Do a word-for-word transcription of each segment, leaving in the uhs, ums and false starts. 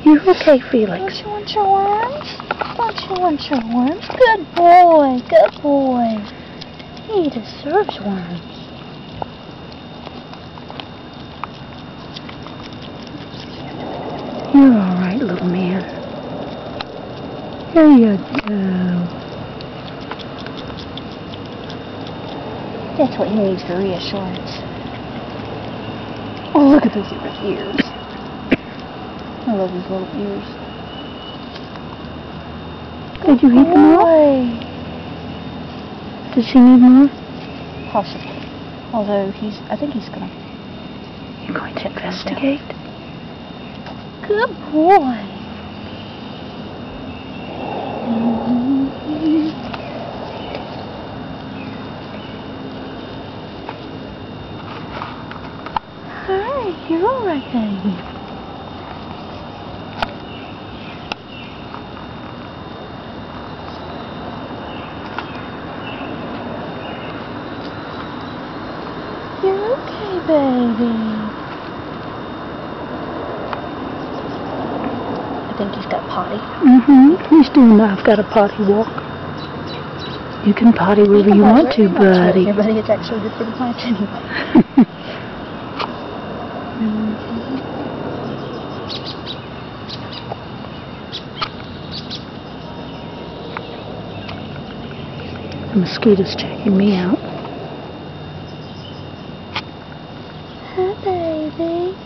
You're okay, Felix. Don't you want your worms? Don't you want your worms? Good boy, good boy. He deserves worms. You're all right, little man. Here you go. That's what he needs for reassurance. Oh, look at those little ears. I love his little ears. Did you eat them all? Does she need more? Possibly. Although he's, I think he's gonna. You're going to investigate? Good boy. Hi, you're all right, baby. You're okay, baby. I think he's got potty. Mm-hmm. He's doing the I've got a potty walk. You can potty wherever you, you want to, buddy. Here, buddy. It's actually good for the plants anyway. Mm-hmm. The mosquito's checking me out. Hi, baby.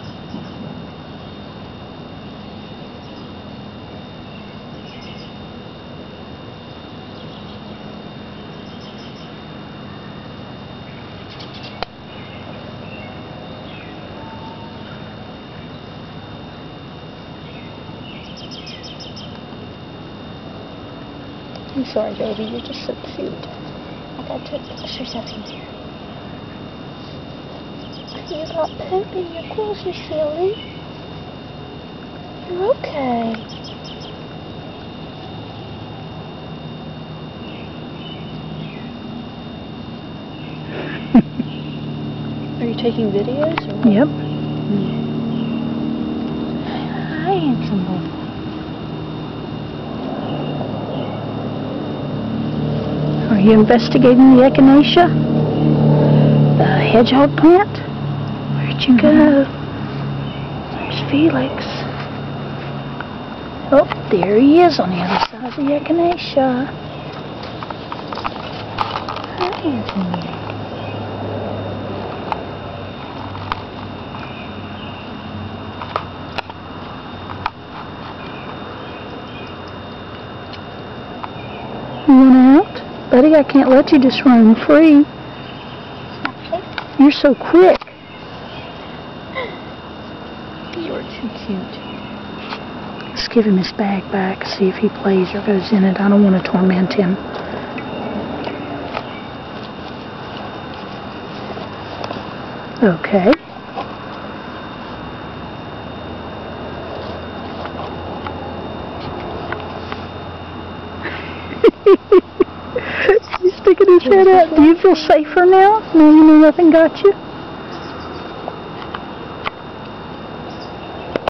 I'm sorry, baby. You're just so cute. I gotta take pictures of you. You got poop in your clothes, you silly. You're okay. Are you taking videos? Or what? Yep. Hi, handsome boy. Are you investigating the echinacea? The hedgehog plant? Where'd you go? There's Felix. Oh, there he is on the other side of the echinacea. Hi, handsome boy. You want out? Buddy, I can't let you just roam free. You're so quick. You're too cute. Let's give him his bag back, see if he plays or goes in it. I don't want to torment him. Okay. He's sticking his head out. Do you feel safer now? Now you know nothing got you?